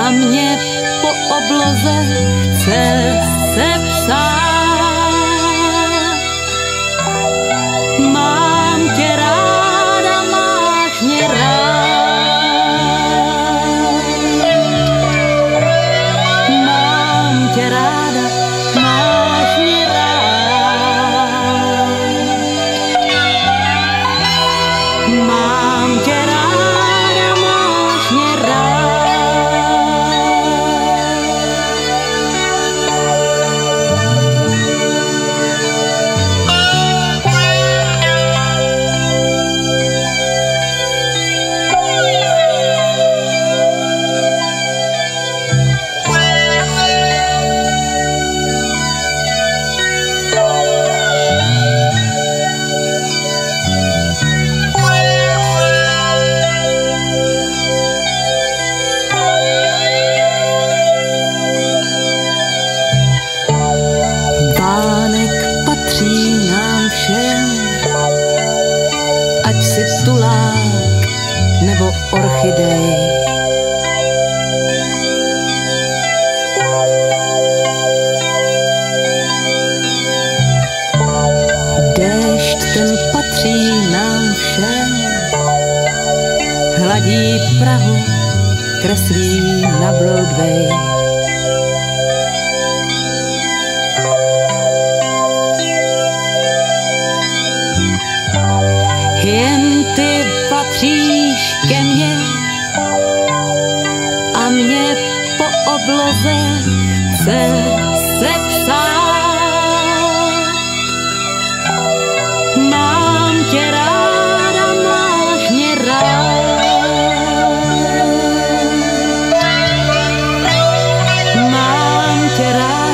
a mě po obloze chce se psát. Mám tě ráda, máš mě rád. Mám tě ráda, máš mě rád. Mám tě ráda, máš mě rád. Vánek patří nám všem, ať si tulák nebo orchidej. Déšť ten patří nám všem, hladí Prahu, kreslí na Broadway. Jen ty patříš ke mně a mě po obloze chce se psát. Mám tě ráda, máš mě rád. Mám tě ráda.